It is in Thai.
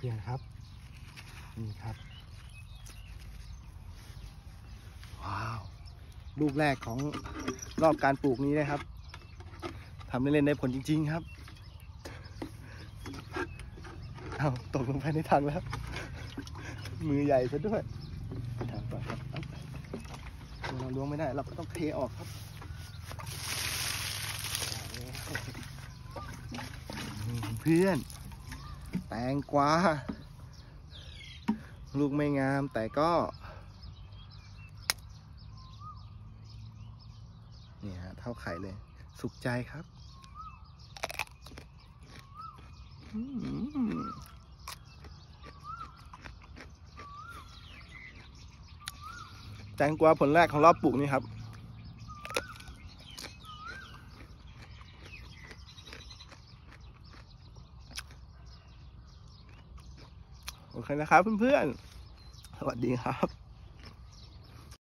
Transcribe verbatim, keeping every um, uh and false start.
ลี่ยนครับนี่ครับว้าวลูกแรกของรอบการปลูกนี้นะครับทำเล่นๆได้ผลจริงๆครับเอาตกลงไปในถังแล้วมือใหญ่ซะด้วยทางก่อนครับเราล้วงไม่ได้เราก็ต้องเทออกครับเพื่อนแตงกวาลูกไม่งามแต่ก็นี่ฮะเท่าไข่เลยสุขใจครับแตงกวาผลแรกของรอบปลูกนี่ครับโอเคนะครับเพื่อนๆสวัสดีครับ